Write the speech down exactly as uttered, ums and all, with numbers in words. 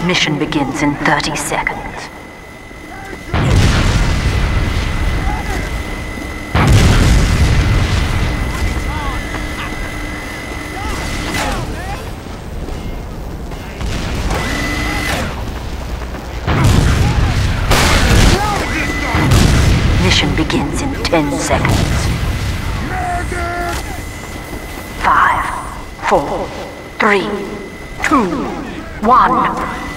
Mission begins in thirty seconds. Mission begins in ten seconds. Five, four, three, two, one.